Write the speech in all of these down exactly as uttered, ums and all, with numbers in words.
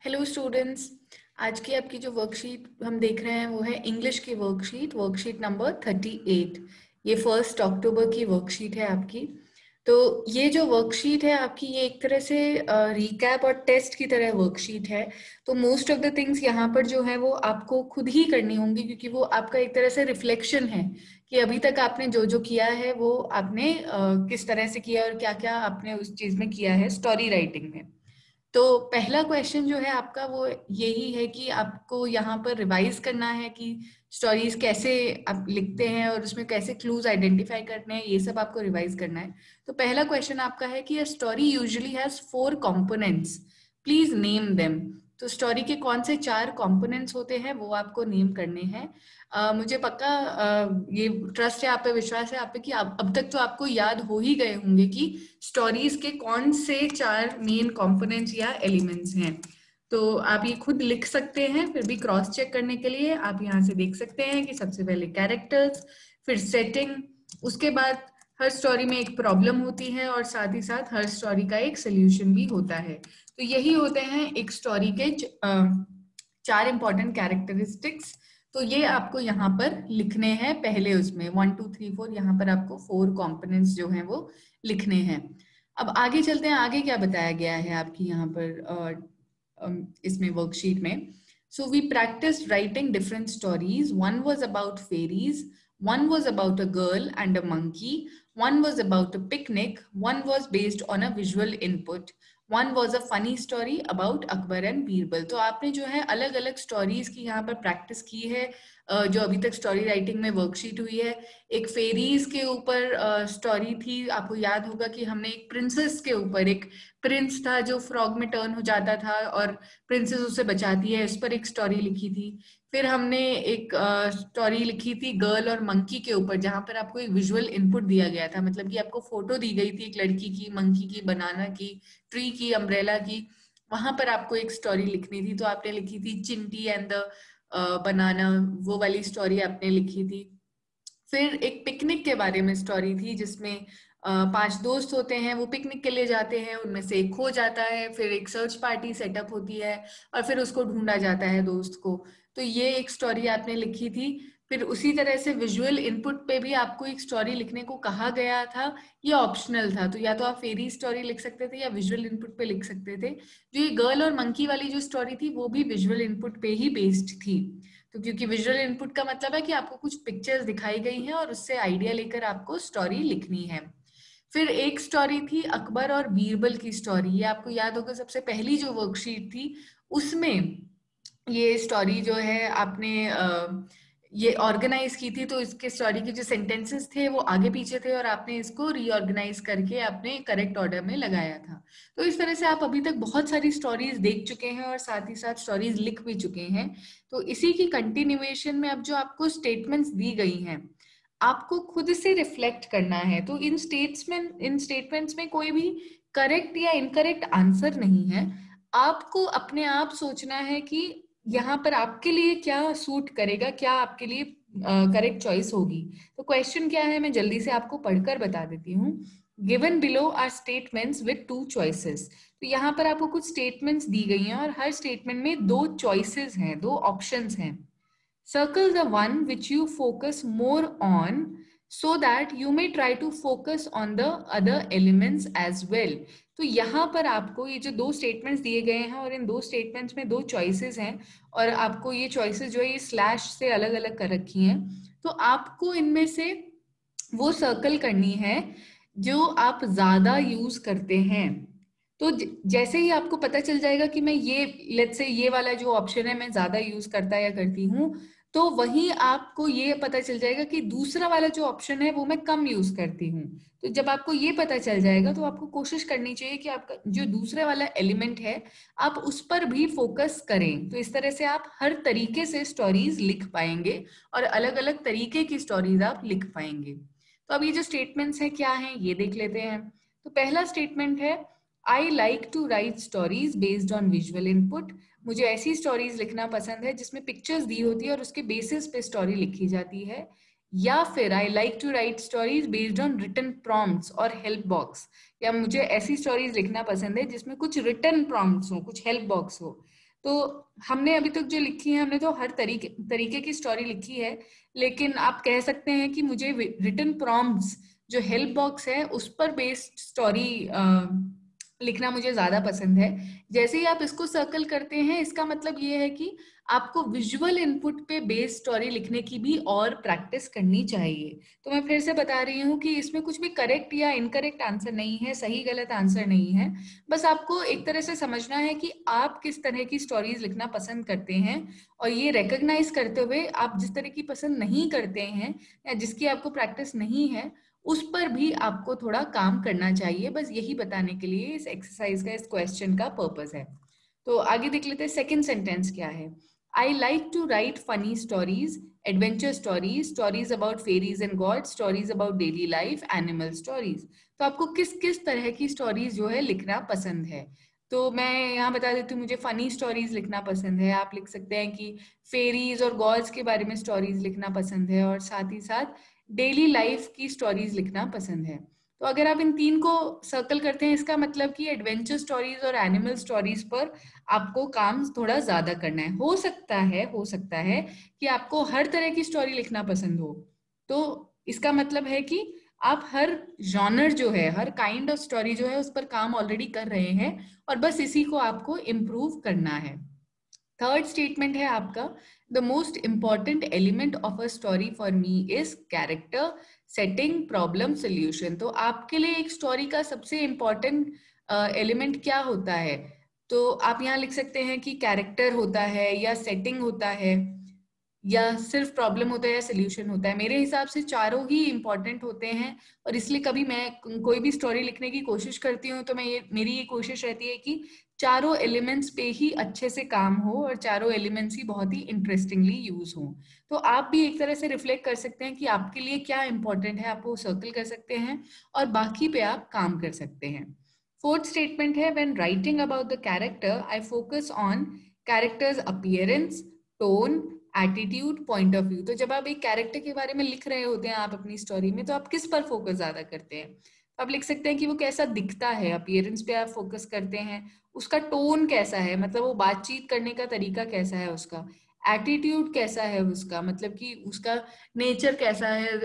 Hello students, आज की आपकी जो वर्कशीट हम देख रहे हैं वो है इंग्लिश की worksheet worksheet number thirty eight. ये फर्स्ट अक्टूबर की वर्कशीट है आपकी। तो ये जो वर्कशीट है आपकी, ये एक तरह से रिकैप और टेस्ट की तरह वर्कशीट है। तो मोस्ट ऑफ द थिंग्स यहाँ पर जो है वो आपको खुद ही करनी होंगी, क्योंकि वो आपका एक तरह से रिफ्लेक्शन है कि अभी तक आपने जो जो किया है वो आपने uh, किस तरह से किया और क्या क्या आपने उस चीज में किया है स्टोरी राइटिंग में। तो पहला क्वेश्चन जो है आपका वो यही है कि आपको यहाँ पर रिवाइज करना है कि स्टोरीज कैसे आप लिखते हैं और उसमें कैसे क्लूज आइडेंटिफाई करने हैं, ये सब आपको रिवाइज करना है। तो पहला क्वेश्चन आपका है कि a story usually has four components, please name them. तो स्टोरी के कौन से चार कंपोनेंट्स होते हैं वो आपको नेम करने हैं। uh, मुझे पक्का uh, ये ट्रस्ट है आप पे, विश्वास है आप पे कि आप, अब तक तो आपको याद हो ही गए होंगे कि स्टोरीज के कौन से चार मेन कंपोनेंट्स या एलिमेंट्स हैं। तो आप ये खुद लिख सकते हैं, फिर भी क्रॉस चेक करने के लिए आप यहाँ से देख सकते हैं कि सबसे पहले कैरेक्टर्स, फिर सेटिंग, उसके बाद हर स्टोरी में एक प्रॉब्लम होती है और साथ ही साथ हर स्टोरी का एक सोल्यूशन भी होता है। तो यही होते हैं एक स्टोरी के चार इंपॉर्टेंट कैरेक्टरिस्टिक्स। तो ये आपको यहाँ पर लिखने हैं पहले, उसमें वन टू थ्री फोर, यहाँ पर आपको फोर कंपोनेंट्स जो हैं वो लिखने हैं। अब आगे चलते हैं, आगे क्या बताया गया है आपकी यहाँ पर इसमें वर्कशीट में। So we practice writing different stories. One was about fairies, one was about a girl and a monkey, one was about a picnic, one was based on a visual input, one was a funny story about Akbar and Birbal. तो आपने जो है अलग अलग stories की यहाँ पर practice की है जो अभी तक स्टोरी राइटिंग में वर्कशीट हुई है। एक फेरीज के ऊपर स्टोरी थी, आपको याद होगा कि हमने एक प्रिंसेस के ऊपर, एक प्रिंस था जो फ्रॉग में टर्न हो जाता था और प्रिंसेस उसे बचाती है, उस पर एक स्टोरी लिखी थी। फिर हमने एक स्टोरी uh, लिखी थी गर्ल और मंकी के ऊपर, जहां पर आपको एक विजुअल इनपुट दिया गया था, मतलब कि आपको फोटो दी गई थी एक लड़की की, मंकी की, बनाना की, ट्री की, अम्ब्रेला की। वहां पर आपको एक स्टोरी लिखनी थी, तो आपने लिखी थी चिंटी एंड द बनाना, वो वाली स्टोरी आपने लिखी थी। फिर एक पिकनिक के बारे में स्टोरी थी जिसमें पांच दोस्त होते हैं, वो पिकनिक के लिए जाते हैं, उनमें से एक खो जाता है, फिर एक सर्च पार्टी सेटअप होती है और फिर उसको ढूंढा जाता है दोस्त को। तो ये एक स्टोरी आपने लिखी थी। फिर उसी तरह से विजुअल इनपुट पे भी आपको एक स्टोरी लिखने को कहा गया था, ये ऑप्शनल था। तो या तो आप फेरी स्टोरी लिख सकते थे या विजुअल इनपुट पे लिख सकते थे। जो ये गर्ल और मंकी वाली जो स्टोरी थी वो भी विजुअल इनपुट पे ही बेस्ड थी। तो क्योंकि विजुअल इनपुट का मतलब है कि आपको कुछ पिक्चर्स दिखाई गई हैं और उससे आइडिया लेकर आपको स्टोरी लिखनी है। फिर एक स्टोरी थी अकबर और बीरबल की स्टोरी, ये आपको याद होगा सबसे पहली जो वर्कशीट थी उसमें ये स्टोरी जो है आपने ये ऑर्गेनाइज की थी। तो इसके स्टोरी के जो सेंटेंसेस थे वो आगे पीछे थे और आपने इसको रीऑर्गेनाइज करके आपने करेक्ट ऑर्डर में लगाया था। तो इस तरह से आप अभी तक बहुत सारी स्टोरीज देख चुके हैं और साथ ही साथ स्टोरीज लिख भी चुके हैं। तो इसी की कंटिन्यूएशन में अब जो आपको स्टेटमेंट्स दी गई हैं आपको खुद से रिफ्लेक्ट करना है। तो इन स्टेट्समेंट इन स्टेटमेंट्स में कोई भी करेक्ट या इनकरेक्ट आंसर नहीं है। आपको अपने आप सोचना है कि यहाँ पर आपके लिए क्या सूट करेगा, क्या आपके लिए करेक्ट uh, चॉइस होगी। तो क्वेश्चन क्या है मैं जल्दी से आपको पढ़कर बता देती हूँ। Given below are statements with two choices. तो यहाँ पर आपको कुछ स्टेटमेंट्स दी गई हैं और हर स्टेटमेंट में दो चॉइसेस हैं, दो ऑप्शंस हैं। Circle the one which you focus more on so that you may try to focus on the other elements as well. तो यहाँ पर आपको ये जो दो स्टेटमेंट्स दिए गए हैं और इन दो स्टेटमेंट्स में दो चॉइसेस हैं और आपको ये चॉइसेस जो है ये स्लैश से अलग अलग कर रखी हैं। तो आपको इनमें से वो सर्कल करनी है जो आप ज्यादा यूज करते हैं। तो जैसे ही आपको पता चल जाएगा कि मैं ये लेट्स से ये वाला जो ऑप्शन है मैं ज्यादा यूज करता या करती हूँ, तो वहीं आपको ये पता चल जाएगा कि दूसरा वाला जो ऑप्शन है वो मैं कम यूज करती हूँ। तो जब आपको ये पता चल जाएगा तो आपको कोशिश करनी चाहिए कि आपका जो दूसरा वाला एलिमेंट है आप उस पर भी फोकस करें। तो इस तरह से आप हर तरीके से स्टोरीज लिख पाएंगे और अलग अलग तरीके की स्टोरीज आप लिख पाएंगे। तो अब ये जो स्टेटमेंट्स हैं क्या हैं ये देख लेते हैं। तो पहला स्टेटमेंट है I like to write stories based on visual input. मुझे ऐसी स्टोरीज लिखना पसंद है जिसमें पिक्चर्स दी होती है और उसके बेसिस पे स्टोरी लिखी जाती है। या फिर I like to write stories based on written prompts और हेल्प बॉक्स। या मुझे ऐसी स्टोरीज लिखना पसंद है जिसमें कुछ रिटन प्रॉम्प्ट्स हो, कुछ हेल्प बॉक्स हो। तो हमने अभी तक जो लिखी है, हमने तो हर तरीके तरीके की स्टोरी लिखी है, लेकिन आप कह सकते हैं कि मुझे रिटन प्रॉम्प्ट्स जो हेल्प बॉक्स है उस पर बेस्ड स्टोरी लिखना मुझे ज्यादा पसंद है। जैसे ही आप इसको सर्कल करते हैं, इसका मतलब ये है कि आपको विजुअल इनपुट पे बेस्ड स्टोरी लिखने की भी और प्रैक्टिस करनी चाहिए। तो मैं फिर से बता रही हूँ कि इसमें कुछ भी करेक्ट या इनकरेक्ट आंसर नहीं है, सही गलत आंसर नहीं है। बस आपको एक तरह से समझना है कि आप किस तरह की स्टोरीज लिखना पसंद करते हैं, और ये रिकॉग्नाइज करते हुए आप जिस तरह की पसंद नहीं करते हैं या जिसकी आपको प्रैक्टिस नहीं है, उस पर भी आपको थोड़ा काम करना चाहिए। बस यही बताने के लिए इस एक्सरसाइज का, इस क्वेश्चन का पर्पस है। तो आगे देख लेते हैं सेकंड सेंटेंस क्या है। I like to write funny stories, adventure stories, stories about fairies and gods, stories about daily life, animal stories. तो आपको किस किस तरह की स्टोरीज जो है लिखना पसंद है। तो मैं यहाँ बता देती हूँ, मुझे फनी स्टोरीज लिखना पसंद है। आप लिख सकते हैं कि फेरीज और गॉड्स के बारे में स्टोरीज लिखना पसंद है, और साथ ही साथ डेली लाइफ की स्टोरीज लिखना पसंद है। तो अगर आप इन तीन को सर्कल करते हैं, इसका मतलब कि एडवेंचर स्टोरीज और एनिमल स्टोरीज पर आपको काम थोड़ा ज्यादा करना है। हो सकता है हो सकता है कि आपको हर तरह की स्टोरी लिखना पसंद हो, तो इसका मतलब है कि आप हर जॉनर जो है, हर काइंड ऑफ स्टोरी जो है, उस पर काम ऑलरेडी कर रहे हैं, और बस इसी को आपको इम्प्रूव करना है। थर्ड स्टेटमेंट है आपका, the most important element of a story for me is character, setting, problem, solution. तो आपके लिए एक स्टोरी का सबसे इंपॉर्टेंट एलिमेंट क्या होता है? तो आप यहाँ लिख सकते हैं कि कैरेक्टर होता है, या सेटिंग होता है, या सिर्फ प्रॉब्लम होता है, या सोल्यूशन होता है। मेरे हिसाब से चारों ही इंपॉर्टेंट होते हैं, और इसलिए कभी मैं कोई भी स्टोरी लिखने की कोशिश करती हूँ तो मैं ये मेरी ये कोशिश रहती है कि चारों एलिमेंट्स पे ही अच्छे से काम हो, और चारों एलिमेंट्स ही बहुत ही इंटरेस्टिंगली यूज हो। तो आप भी एक तरह से रिफ्लेक्ट कर सकते हैं कि आपके लिए क्या इंपॉर्टेंट है, आप वो सर्कल कर सकते हैं, और बाकी पे आप काम कर सकते हैं। फोर्थ स्टेटमेंट है, when writing about the character I focus on character's appearance, tone, attitude, point of view. तो जब आप एक कैरेक्टर के बारे में लिख रहे होते हैं आप अपनी स्टोरी में, तो आप किस पर फोकस ज्यादा करते हैं? तो आप लिख सकते हैं कि वो कैसा दिखता है, अपीयरेंस पे आप फोकस करते हैं। उसका टोन कैसा है, मतलब वो बातचीत करने का तरीका कैसा है उसका। एटीट्यूड कैसा है उसका, मतलब कि उसका नेचर कैसा है,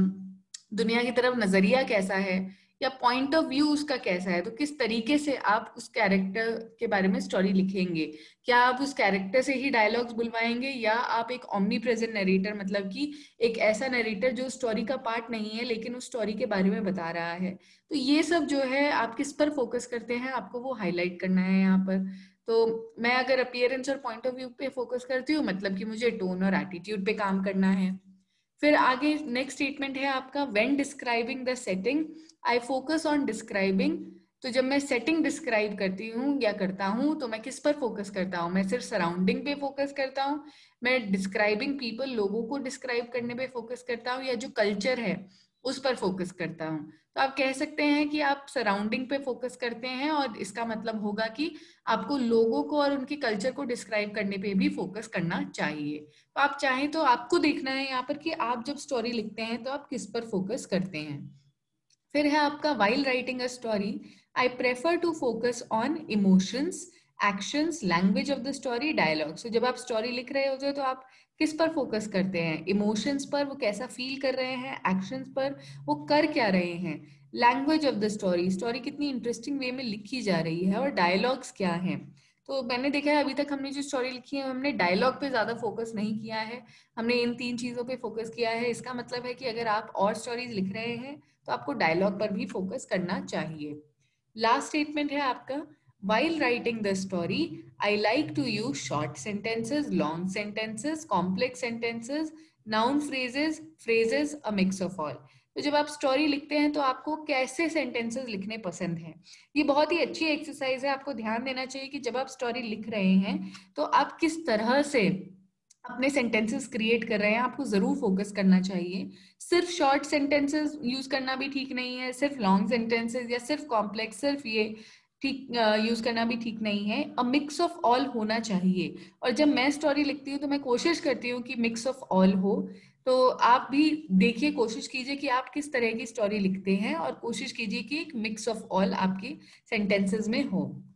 दुनिया की तरफ नजरिया कैसा है, या पॉइंट ऑफ व्यू उसका कैसा है। तो किस तरीके से आप उस कैरेक्टर के बारे में स्टोरी लिखेंगे? क्या आप उस कैरेक्टर से ही डायलॉग्स बुलवाएंगे, या आप एक ओमनी प्रेजेंट नरेटर, मतलब कि एक ऐसा नरेटर जो स्टोरी का पार्ट नहीं है लेकिन उस स्टोरी के बारे में बता रहा है। तो ये सब जो है, आप किस पर फोकस करते हैं, आपको वो हाईलाइट करना है यहाँ पर। तो मैं अगर अपीयरेंस और पॉइंट ऑफ व्यू पे फोकस करती हूँ, मतलब कि मुझे टोन और एटीट्यूड पे काम करना है। फिर आगे नेक्स्ट स्टेटमेंट है आपका, when describing the setting I focus on describing. तो जब मैं सेटिंग डिस्क्राइब करती हूँ या करता हूँ, तो मैं किस पर फोकस करता हूँ? मैं सिर्फ सराउंडिंग पे फोकस करता हूँ, मैं डिस्क्राइबिंग पीपल, लोगों को डिस्क्राइब करने पे फोकस करता हूँ, या जो कल्चर है उस पर फोकस करता हूँ? तो आप कह सकते हैं कि आप सराउंडिंग पे फोकस करते हैं, और इसका मतलब होगा कि आपको लोगों को और उनके कल्चर को डिस्क्राइब करने पे भी फोकस करना चाहिए। तो आप चाहें तो आपको देखना है यहाँ पर कि आप जब स्टोरी लिखते हैं तो आप किस पर फोकस करते हैं। फिर है आपका, while writing a story I prefer to focus on emotions, actions, language of the story, dialogue. So जब आप स्टोरी लिख रहे होते हो तो आप किस पर फोकस करते हैं? इमोशंस पर, वो कैसा फील कर रहे हैं, एक्शंस पर, वो कर क्या रहे हैं, language of the story, story कितनी इंटरेस्टिंग वे में लिखी जा रही है, और डायलॉग्स क्या हैं। तो मैंने देखा है अभी तक हमने जो स्टोरी लिखी है, हमने डायलॉग पे ज्यादा फोकस नहीं किया है, हमने इन तीन चीजों पे फोकस किया है। इसका मतलब है कि अगर आप और स्टोरीज लिख रहे हैं तो आपको डायलॉग पर भी फोकस करना चाहिए। लास्ट स्टेटमेंट है आपका, while writing the story I like to use short sentences, long sentences, complex sentences, noun phrases, phrases, a mix of all। तो जब आप स्टोरी लिखते हैं तो आपको कैसे सेंटेंसेस लिखने पसंद हैं? ये बहुत ही अच्छी एक्सरसाइज है। आपको ध्यान देना चाहिए कि जब आप स्टोरी लिख रहे हैं तो आप किस तरह से अपने सेंटेंसेस क्रिएट कर रहे हैं, आपको जरूर फोकस करना चाहिए। सिर्फ शॉर्ट सेंटेंसेस यूज करना भी ठीक नहीं है, सिर्फ लॉन्ग सेंटेंसेस या सिर्फ कॉम्प्लेक्स, सिर्फ ये ठीक यूज करना भी ठीक नहीं है। अ मिक्स ऑफ ऑल होना चाहिए। और जब मैं स्टोरी लिखती हूँ तो मैं कोशिश करती हूँ कि मिक्स ऑफ ऑल हो। तो आप भी देखिए, कोशिश कीजिए कि आप किस तरह की स्टोरी लिखते हैं, और कोशिश कीजिए कि एक मिक्स ऑफ ऑल आपके सेंटेंसेस में हो।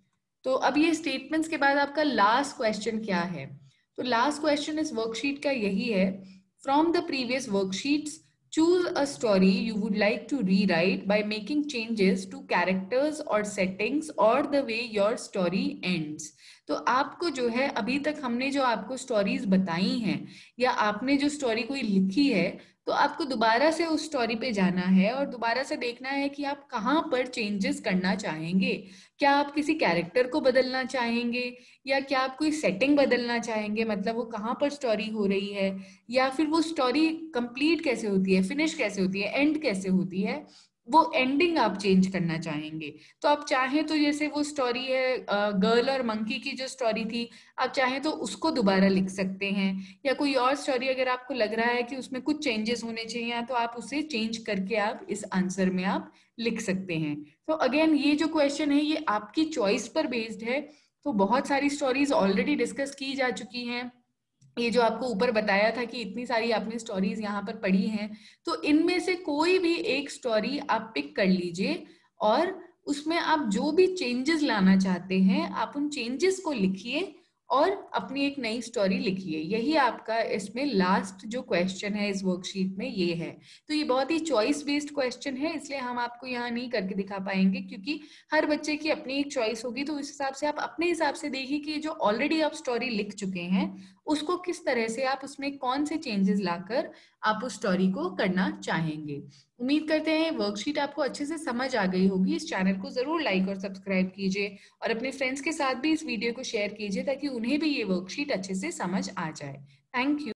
तो अब ये स्टेटमेंट्स के बाद आपका लास्ट क्वेश्चन क्या है? तो लास्ट क्वेश्चन इस वर्कशीट का यही है, from the previous worksheets choose a story you would like to rewrite by making changes to characters or settings or the way your story ends. तो आपको जो है अभी तक हमने जो आपको स्टोरीज बताई हैं या आपने जो स्टोरी कोई लिखी है, तो आपको दोबारा से उस स्टोरी पे जाना है और दोबारा से देखना है कि आप कहाँ पर चेंजेस करना चाहेंगे। क्या आप किसी कैरेक्टर को बदलना चाहेंगे या क्या आप कोई सेटिंग बदलना चाहेंगे, मतलब वो कहाँ पर स्टोरी हो रही है, या फिर वो स्टोरी कंप्लीट कैसे होती है, फिनिश कैसे होती है, एंड कैसे होती है, वो एंडिंग आप चेंज करना चाहेंगे। तो आप चाहें तो जैसे वो स्टोरी है गर्ल और मंकी की जो स्टोरी थी, आप चाहें तो उसको दोबारा लिख सकते हैं, या कोई और स्टोरी अगर आपको लग रहा है कि उसमें कुछ चेंजेस होने चाहिए तो आप उसे चेंज करके आप इस आंसर में आप लिख सकते हैं। तो अगेन ये जो क्वेश्चन है ये आपकी चॉइस पर बेस्ड है। तो बहुत सारी स्टोरीज ऑलरेडी डिस्कस की जा चुकी हैं, ये जो आपको ऊपर बताया था कि इतनी सारी आपने स्टोरीज यहाँ पर पढ़ी हैं, तो इनमें से कोई भी एक स्टोरी आप पिक कर लीजिए और उसमें आप जो भी चेंजेस लाना चाहते हैं आप उन चेंजेस को लिखिए और अपनी एक नई स्टोरी लिखिए। यही आपका इसमें लास्ट जो क्वेश्चन है इस वर्कशीट में ये है। तो ये बहुत ही चॉइस बेस्ड क्वेश्चन है, इसलिए हम आपको यहाँ नहीं करके दिखा पाएंगे क्योंकि हर बच्चे की अपनी एक चॉइस होगी। तो इस हिसाब से आप अपने हिसाब से देखिए कि जो ऑलरेडी आप स्टोरी लिख चुके हैं उसको किस तरह से आप उसमें कौन से चेंजेस लाकर आप उस स्टोरी को करना चाहेंगे। उम्मीद करते हैं वर्कशीट आपको अच्छे से समझ आ गई होगी। इस चैनल को जरूर लाइक और सब्सक्राइब कीजिए और अपने फ्रेंड्स के साथ भी इस वीडियो को शेयर कीजिए ताकि उन्हें भी ये वर्कशीट अच्छे से समझ आ जाए। Thank you.